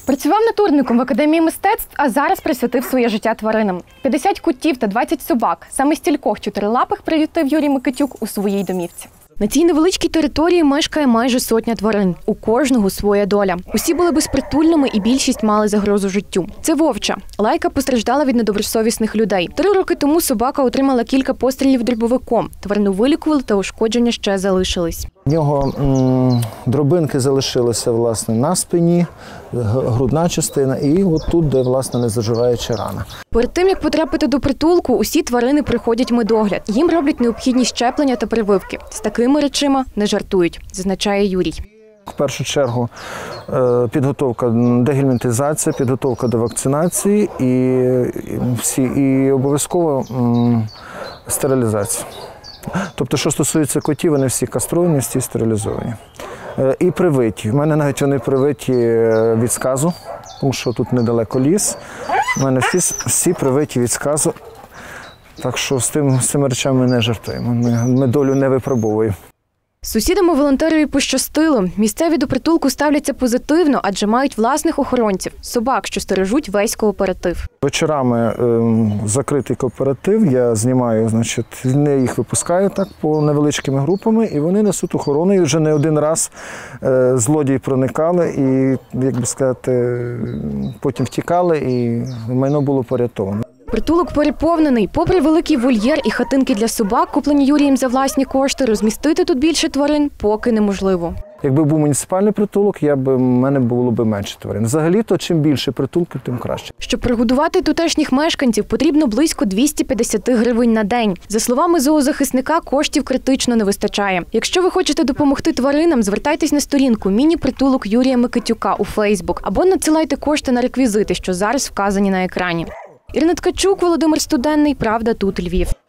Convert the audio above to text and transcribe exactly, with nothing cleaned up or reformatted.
Працював натурником в Академії мистецтв, а зараз присвятив своє життя тваринам. п'ятдесят котів та двадцять собак. Саме стількох чотирилапих приютив Юрій Микитюк у своїй домівці. На цій невеличкій території мешкає майже сотня тварин. У кожного своя доля. Усі були безпритульними і більшість мали загрозу життю. Це Вовча. Лайка постраждала від недобросовісних людей. Три роки тому собака отримала кілька пострілів дробовиком. Тварину вилікували та ушкодження ще залишились. У нього м, дробинки залишилися, власне, на спині, грудна частина і от тут, де, власне, незаживаюча рана. Перед тим, як потрапити до притулку, усі тварини проходять медогляд. Їм роблять необхідні щеплення та прививки. З такими речима не жартують, зазначає Юрій. В першу чергу підготовка, дегельмінтизація, підготовка до вакцинації і, всі, і обов'язково стерилізація. Тобто, що стосується котів, вони всі кастровані, всі стерилізовані. І привиті. У мене навіть вони привиті від сказу, тому що тут недалеко ліс. У мене всі, всі привиті від сказу. Так що з, тим, з цими речами ми не жартуємо, ми, ми долю не випробовуємо. Сусідам у волонтерові пощастило. Місцеві до притулку ставляться позитивно, адже мають власних охоронців – собак, що стережуть весь кооператив. Вечорами е, закритий кооператив, я знімаю, значить, не їх випускаю так по невеличкими групами, і вони несуть охорону. І вже не один раз е, злодії проникали і, як би сказати, потім втікали, і майно було порятовано. Притулок переповнений. Попри великий вольєр і хатинки для собак, куплені Юрієм за власні кошти, розмістити тут більше тварин поки неможливо. Якби був муніципальний притулок, я б, в мене було б менше тварин. Взагалі-то, чим більше притулків, тим краще. Щоб прогодувати тутешніх мешканців, потрібно близько двісті п'ятдесят гривень на день. За словами зоозахисника, коштів критично не вистачає. Якщо ви хочете допомогти тваринам, звертайтесь на сторінку «Міні-притулок Юрія Микитюка» у Фейсбук або надсилайте кошти на реквізити, що зараз вказані на екрані. Ірина Ткачук, Володимир Студенний, «Правда, тут Львів».